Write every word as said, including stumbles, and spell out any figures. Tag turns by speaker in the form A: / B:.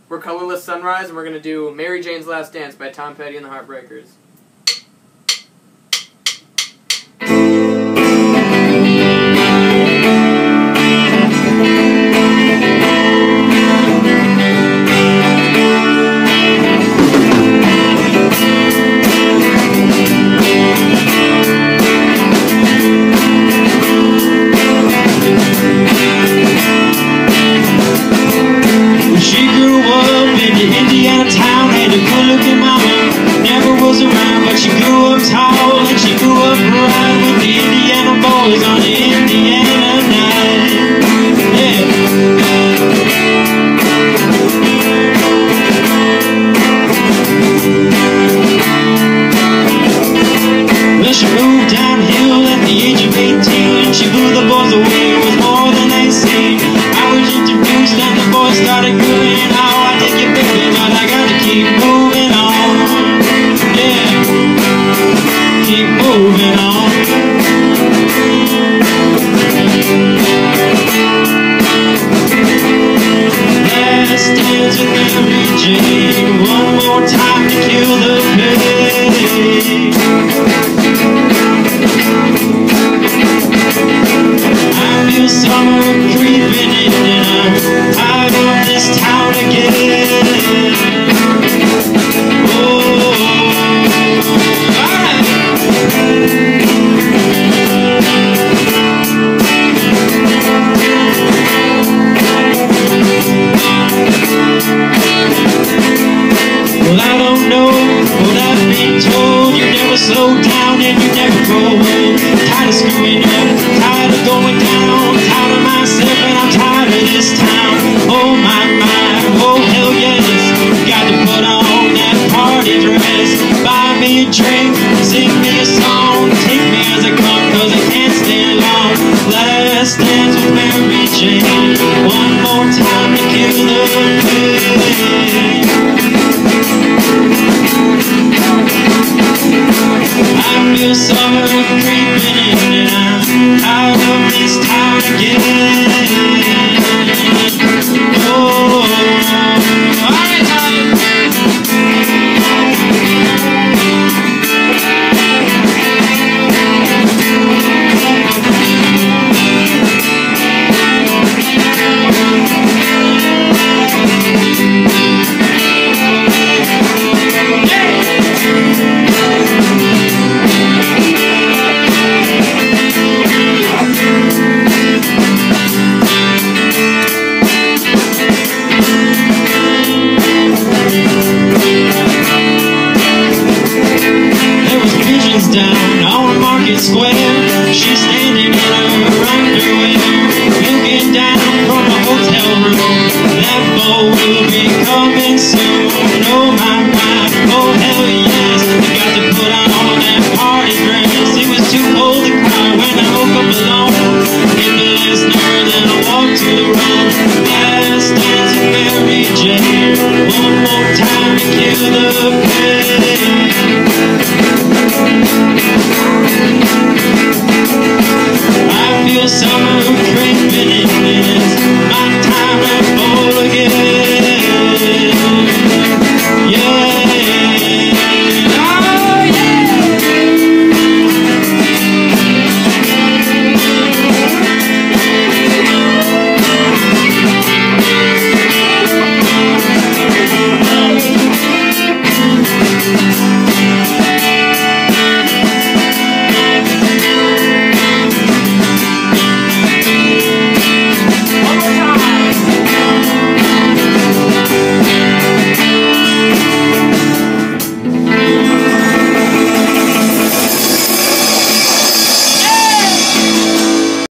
A: We're Colorless Sunrise, and we're going to do Mary Jane's Last Dance by Tom Petty and the Heartbreakers.
B: She grew up tall and she grew up right with the Indiana boys on the Indiana night. Yeah. Well, she moved downhill at the age of eighteen, and she blew the boys away with more than they seen. I was introduced and the boys started grooving. Oh, I take you, baby, but I gotta keep moving on. Keep moving on. Last dance with Mary Jane, one more time to kill the pain. I feel summer creeping in and I'm out of this town again. Well, I don't know what I've been told. You never slow down.